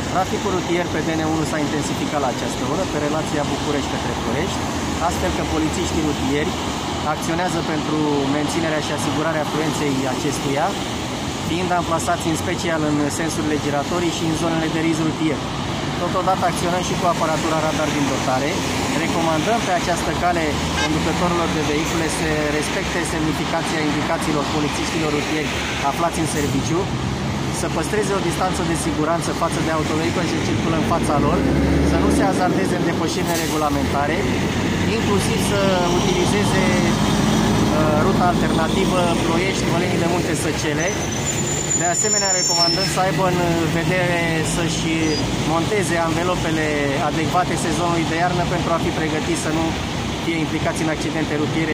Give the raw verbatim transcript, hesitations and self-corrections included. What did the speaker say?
Traficul rutier pe D N unu s-a intensificat la această oră pe relația București către Ploiești, astfel că polițiștii rutieri acționează pentru menținerea și asigurarea fluenței acestuia, fiind amplasați în special în sensurile giratorii și în zonele de riz rutier. Totodată acționăm și cu aparatura radar din dotare. Recomandăm pe această cale conducătorilor de vehicule să respecte semnificația indicațiilor polițiștilor rutieri aflați în serviciu, să păstreze o distanță de siguranță față de autovehicule ce circulă în fața lor, să nu se hazardeze în depășiri neregulamentare, inclusiv să utilizeze uh, ruta alternativă Ploiești-Vălenii de Munte-Săcele. De asemenea, recomandăm să aibă în vedere să-și monteze anvelopele adecvate sezonului de iarnă pentru a fi pregătiți să nu fie implicați în accidente rutiere.